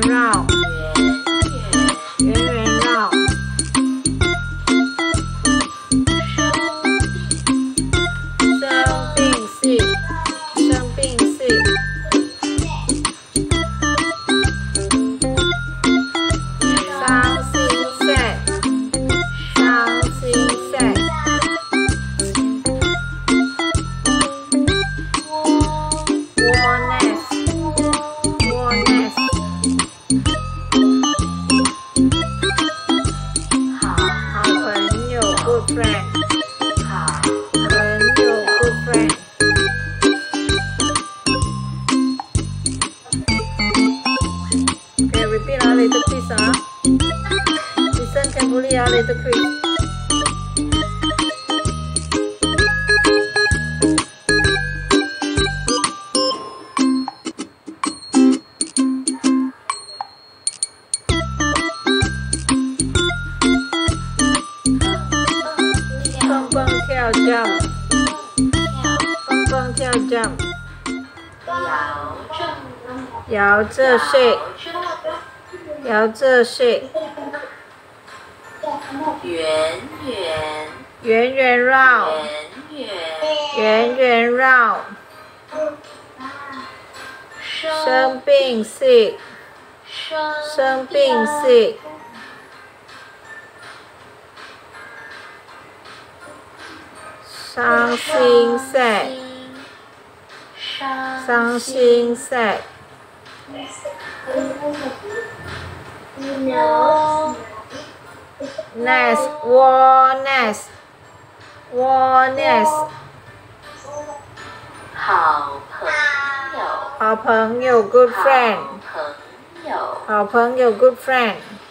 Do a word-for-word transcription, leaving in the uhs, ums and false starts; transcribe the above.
绕，圆圆绕。生病 sick， 生病 sick。伤心 sad， 伤心 sad。War nest， war nest。好，好朋友 good friend， 好朋友 good friend。Okay, repeat ah later quiz ah. Listen carefully ah later quiz.蹦蹦跳 jump， 蹦蹦跳 jump。摇着 shake， 摇着 shake。 圆圆， 圆圆绕， 圆圆， 圆圆绕。生病 sick， 生病 sick。伤心 sad， 伤心 sad。nest war nest war nest。 好朋友， 好朋友 good friend， 好朋友， 好朋友 good friend。